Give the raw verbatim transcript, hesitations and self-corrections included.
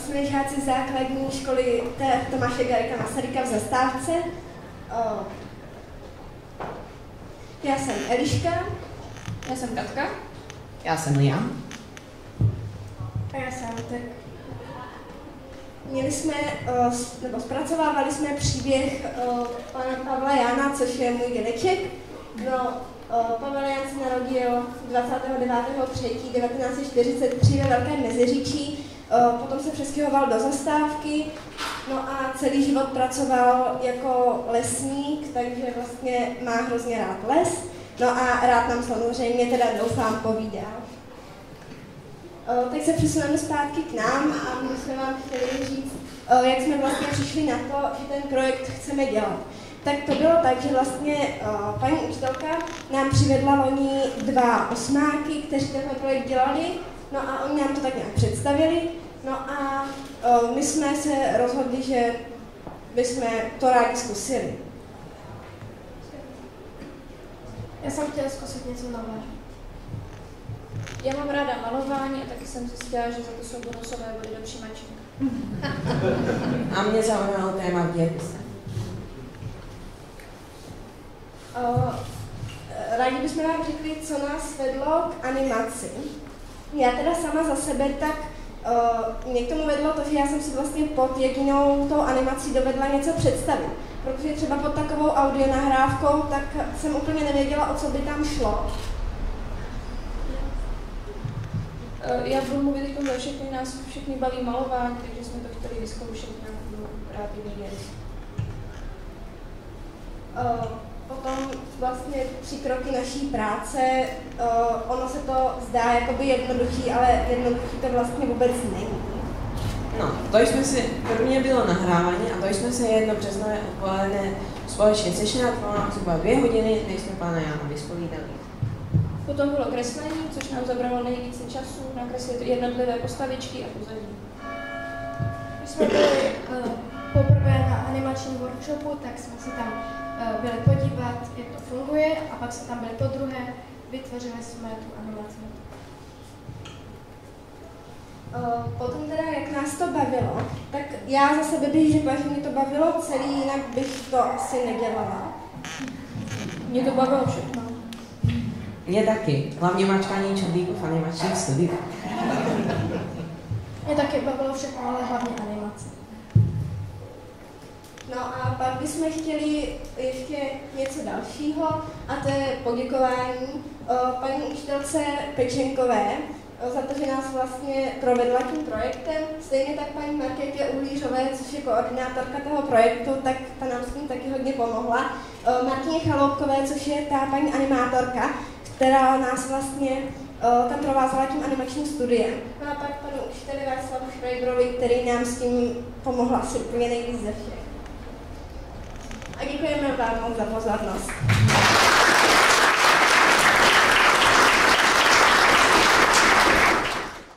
jsme žáci základní školy Tomáše Garrigua Masaryka v Zastávce. O, já jsem Eliška. Já jsem Katka. Já jsem Liam. A já jsem tak. Měli jsme, o, nebo zpracovávali jsme příběh o, pana Pavla Jána, což je můj dědeček. No, o, Pavel Ján se narodil dvacátého devátého třetího devatenáct set čtyřicet tři ve Velkém Meziříčí. O, potom se přestěhoval do Zastávky, no a celý život pracoval jako lesník, takže vlastně má hrozně rád les. No a rád nám samozřejmě teda doufám povídá. O, teď se přesuneme zpátky k nám a my jsme vám chtěli říct, o, jak jsme vlastně přišli na to, že ten projekt chceme dělat. Tak to bylo tak, že vlastně o, paní učitelka nám přivedla loni dva osmáky, kteří tenhle projekt dělali, no a oni nám to tak nějak představili, no a o, my jsme se rozhodli, že bychom to rádi zkusili. Já jsem chtěla zkusit něco nového. Já mám ráda malování a taky jsem zjistila, že za to jsou bonusové body do přijímaček. A mě zaujalo téma dějepise. Rádi bychom vám řekli, co nás vedlo k animaci. Já teda sama za sebe, tak uh, mě k tomu vedlo to, že já jsem si vlastně pod jedinou tou animací dovedla něco představit. Protože třeba pod takovou audionahrávkou, tak jsem úplně nevěděla, o co by tam šlo. Já budu mluvit o tom, že všechny nás všechny baví malování, takže jsme to chtěli vyzkoušet nějakou kreativní věc. Uh, potom vlastně tři kroky naší práce, uh, ono se to zdá jakoby jednoduchý, ale jednoduchý to vlastně vůbec není. No, to jsme si, prvně bylo nahrávání a to jsme se jedno březnové odpoledne společně sešli a trvalo nám zhruba dvě hodiny, než jsme pana Jána vyspovídali. Potom bylo kreslení, což nám zabralo nejvíce času, nakreslit jednotlivé postavičky a pozadí. Když jsme byli uh, poprvé na animačním workshopu, tak jsme se tam uh, byli podívat, jak to funguje, a pak jsme tam byli podruhé, vytvořili jsme tu animaci. Uh, potom teda, jak nás to bavilo, tak já za sebe bych řekla, že mě to bavilo celý, jinak bych to asi nedělala. Mě to bavilo všechno. Mě taky, hlavně mačkání čudlíků v animačním studiu. Mě taky bavilo všechno, ale hlavně animace. No a pak bychom chtěli ještě něco dalšího, a to je poděkování uh, paní učitelce Pečenkové, za to, že nás vlastně provedla tím projektem. Stejně tak paní Markétě Uhlířové, což je koordinátorka toho projektu, tak ta nám s tím taky hodně pomohla. Martině Chaloupkové, což je ta paní animátorka, která nás vlastně tam provázela tím animačním studiem. No a pak panu učiteli Václavu Šrejbrovi, který nám s tím pomohl asi úplně nejvíc ze všech. A děkujeme vám za pozornost.